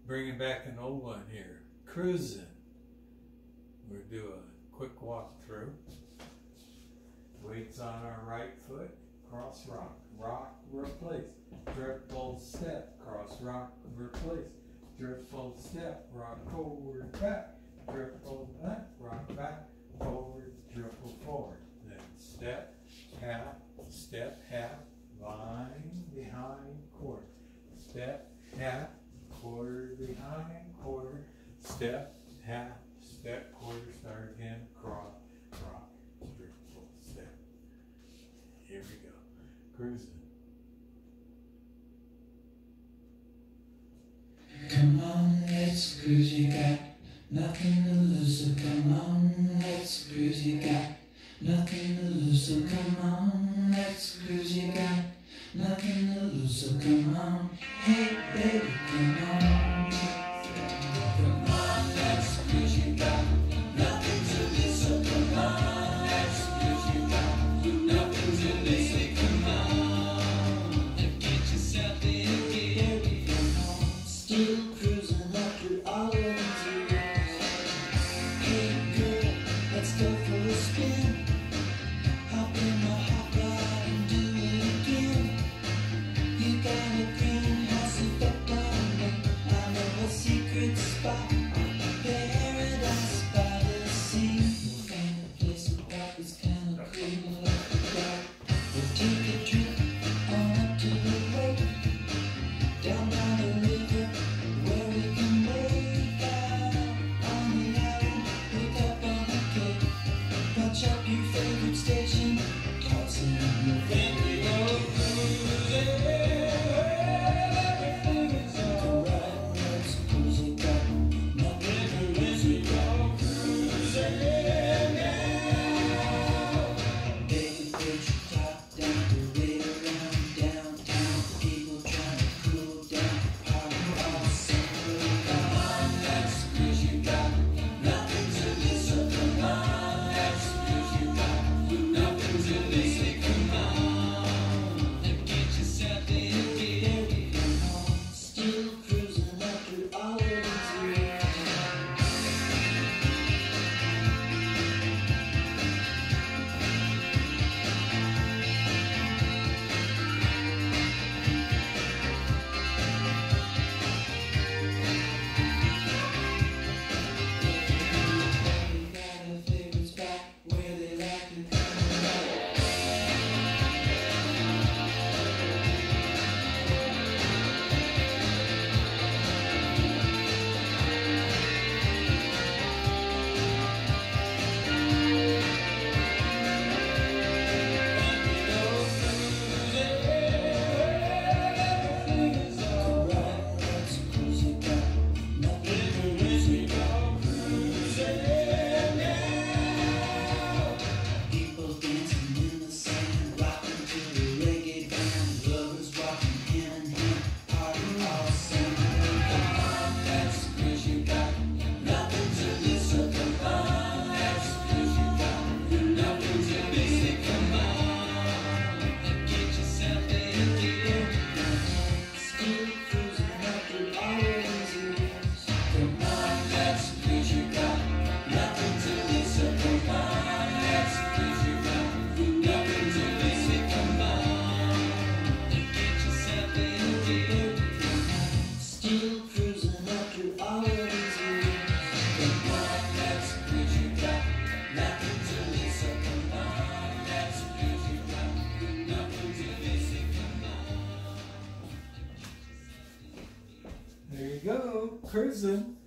bringing back an old one here. Cruisin. We'll do a quick walk through. Weights on our right foot, cross rock, rock, replace, drift, fold, step, cross rock, replace, drift, fold, step, rock, forward, back, drift, fold, back, rock, back, forward, dribble, forward. Then step, half, line behind, quarter, step, half, quarter behind, quarter, step, half, step, quarter, start again, cross, rock, straight, full step. Here we go. Cruisin. Come on, let's cruise, you got nothing to lose, so come on, let's cruise, you got nothing to lose, so come on, let's cruise, you got nothing to lose, so come on, hey baby, come on. Come on, let's cruise, you got nothing to lose, so come on, let's cruise, you got nothing to lose, so come on, and get yourself in gear, come on, still cruising after all of these years. Hey girl, let's go for a spin, hop in my hot rod and do it again. You got a greenhouse effect on me, I know a secret spot, paradise by the sea. We'll find a place to walk, it's kinda cool after dark. We'll take a trip on up to the lake, down by the river, where we can make out on the island, look up on the cape, punch up your favorite station, toss in your favorite old cruising. Everything is alright, let's cruise, you got nothing to lose, we go cruising now. Baby, put your top down, parade around downtown, people trying to cool down, party all summer. Come on, let's cruise, you got nothing to lose, so come on, let's cruise, you got nothing to lose, so come on, and get yourself in gear, come on, still cruising after all of these years. Everybody got a favorite spot where they like to come back. Everything is alright, let's cruise, you got nothing to lose, we go cruising now. People dancing in the sand, rocking to the reggae band, lovers walking hand in hand, party all summer. Come on, let's cruise, you got nothing to lose, so come on, let's cruise, you got nothing to lose, so come on, and get yourself in gear. Still cruising after all of these years. Come on, let's cruise, you got nothing to lose, so come on, let's cruise, you got nothing to lose, so come on, and get yourself in gear. Still cruising after all of these years. Come on, let's cruise, you got nothing to lose, so come on, let's cruise, you got nothing to lose, so come on. There you go. Cruisin.